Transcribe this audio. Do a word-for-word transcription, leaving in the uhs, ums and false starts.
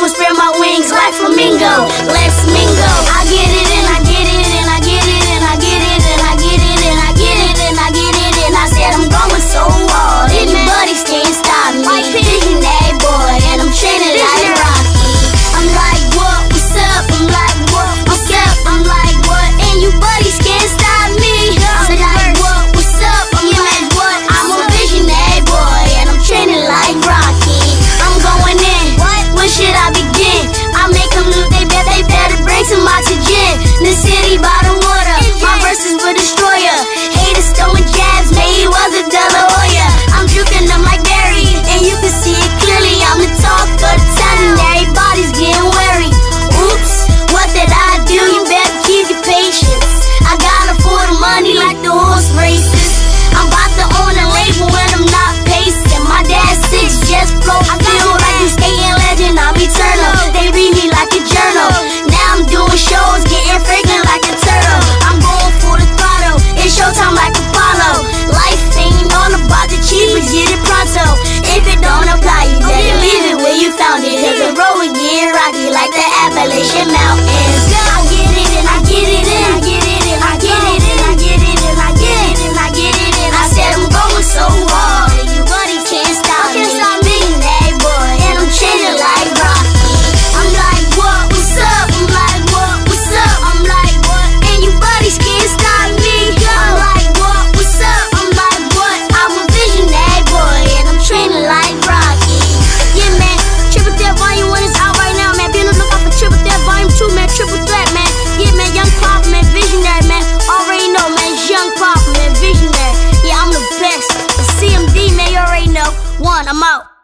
and spread my wings like flamingo. Let's mingle. I get it and I get it and I get it and I get it and I get it and I get it and I get it and I said I'm going so hard. Anybody's can't stop me. Visionary boy and I'm training like Rocky. I'm like what? What's up? I'm like what? What's up? I'm like what? And you buddies can't stop me. I'm like what? What's up? I'm like what? I'm a visionary boy and I'm training like Rocky. I'm going in. Where should I begin? I make them look, they bet they better bring some oxygen. The city by the water, my verses will destroy ya. Haters throwing jabs, maybe he was a De La Hoya. I'm juking them like Barry, and you can see it clearly. I'm the talk of the town, and everybody's getting wary. Oops, what did I do? You better keep your patience. I gotta afford the money like the horse races. I'm about to own a label when I'm not pacing. My dad's six, just flow. I feel like you skating legend, I'm eternal. They read me like a journal. Now I'm doing shows, getting freaking like a turtle. I'm going for the throttle, it's showtime like Apollo. Life ain't all about the cheap, but get it pronto. If it don't apply, you better leave it where you found it. Cause the road will get rocky like the Appalachian Mountains. I get it and I get it and I get it and I get it and I get it and I get it and I get it and I said I'm going so hard and you buddies can't stop me. Being that boy and I'm training like Rocky. I'm like what? What's up? I'm like what? What's up? I'm like what? And you buddies can't stop me. I'm like what? What's up? I'm like what? I'm a visionary boy and I'm training like Rocky. Yeah man, Triple Threat Volume one is out right now, man. Be on the lookout for Triple Threat Volume two, man. Triple Threat, man. Yeah man, Young Poppa, man. Visionary, man. Already know, man. It's Young Poppa, man. Visionary. Yeah, I'm the best. C M D, man. You already know. One, I'm out.